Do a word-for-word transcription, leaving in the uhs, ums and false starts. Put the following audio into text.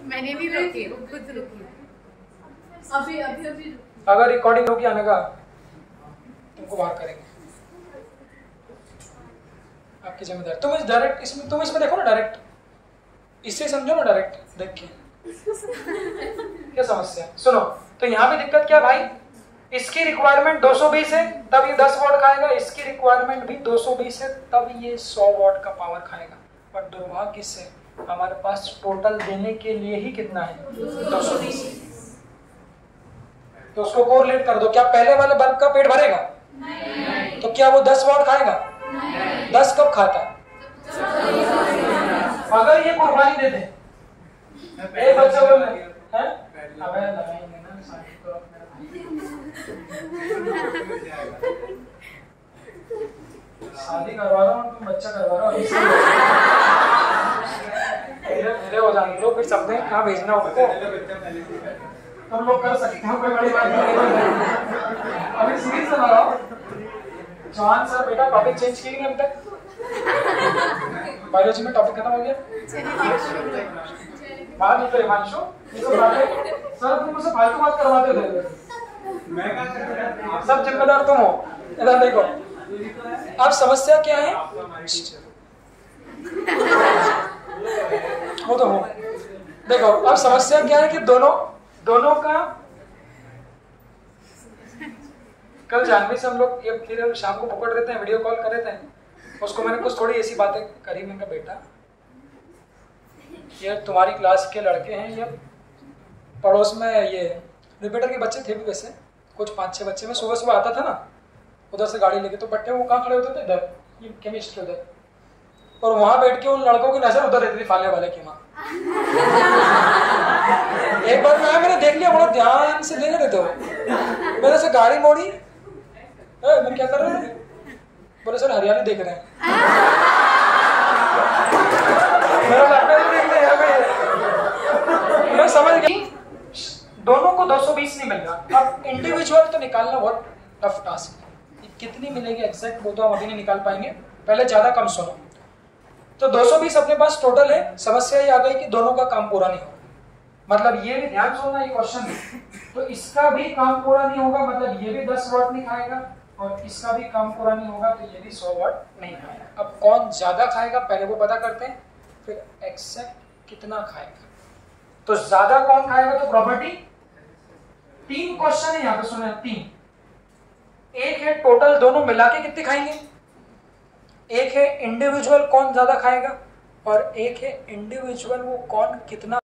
मैंने भी रुकी, वो खुद रुकी। अभी अभी अभी अगर रिकॉर्डिंग होगी आने का तुमको बाहर करेंगे, आपकी जिम्मेदारी। तुम इस डायरेक्ट इसमें तुम इसमें देखो ना, डायरेक्ट इससे समझो ना, डायरेक्ट देख के क्या समस्या। सुनो, तो यहाँ भी दिक्कत क्या भाई, इसकी रिक्वायरमेंट दो सौ बीस है तब ये दस वॉट खाएगा, इसकी रिक्वायरमेंट भी दो सौ बीस है तब ये सौ वॉट का पावर खाएगा। पर दुर्भाग्य से हमारे पास टोटल देने के लिए ही कितना है, दो सौ बीस। तो उसको कोरिलेट कर दो, क्या पहले वाले बल्ब का पेट भरेगा? नहीं। तो क्या वो दस वॉट खाएगा? नहीं। दस कब खाता है? अगर ये कुर्बानी दे दे, एक बच्चा बोल रहे हैं, अबे लगाएंगे ना शादी करवा रहा हूँ, तुम बच्चा करवा रहा हो, धीरे धीरे हो जाने दो, फिर समझे कहाँ भेजना उनको। तुम लोग कर सकते हो, कोई बड़ी बात नहीं। अभी सीरीज बना रहा हूँ। जॉन सर बेटा टॉपिक चेंज किए अब तक? बायोलॉजी में टॉपिक खत्म हो गया? बात नहीं तो हिमांशु, सर तुम मुझसे फालतू बात करवाते थे। सब जिम्मेदार तुम हो। इधर देखो, अब समस्या क्या है? वो तो हो। देखो अब समस्या क्या है कि दोनों दोनों का कल जानवी से हम लोग ये फिर शाम को पकड़ रहते हैं, वीडियो कॉल कर रहे थे। उसको मैंने कुछ थोड़ी ऐसी बातें करी। मैंने कहा बेटा ये तुम्हारी क्लास के लड़के हैं, ये पड़ोस में ये रिपीटर के बच्चे थे भी, वैसे कुछ पाँच छः बच्चे। मैं सुबह सुबह आता था ना उधर से गाड़ी लेके, तो बट्टे वो कहाँ खड़े होते थे? इधर, ये केमिस्ट्री उधर, और वहां बैठ के उन लड़कों की नजर उधर रहती थी, फाले वाले की माँ। एक बार मैं मैंने देख लिया, बड़ा ध्यान से देख रहे थे वो। मैंने से गाड़ी मोड़ी, मैंने क्या कर रहे थे? बोले सर हरियाली देख रहे हैं। मेरा लगता देख रहे हैं। मैं समझ गया दोनों को दो सौ बीस नहीं मिल रहा। अब इंडिविजुअल तो निकालना बहुत टफ टास्क है। कितनी मिलेगी एग्जैक्ट वो तो हम अभी नहीं निकाल पाएंगे, पहले ज्यादा कम सुनो। तो दो सौ बीस अपने पास टोटल है। समस्या ये आ गई कि दोनों का काम पूरा नहीं होगा। मतलब ये भी ध्यान सुनना, ये क्वेश्चन है, तो इसका भी काम पूरा नहीं होगा, मतलब ये भी दस वाट नहीं खाएगा और इसका भी काम पूरा नहीं होगा, तो ये भी सौ वाट नहीं खाएगा। अब कौन ज्यादा खाएगा पहले वो पता करते हैं, फिर एक्सेप्ट कितना खाएगा। तो ज्यादा कौन खाएगा? तो प्रॉपर्टी तीन क्वेश्चन है यहाँ पे, सुने तीन। एक है टोटल दोनों मिला के कितने खाएंगे, एक है इंडिविजुअल कौन ज्यादा खाएगा, और एक है इंडिविजुअल वो कौन कितना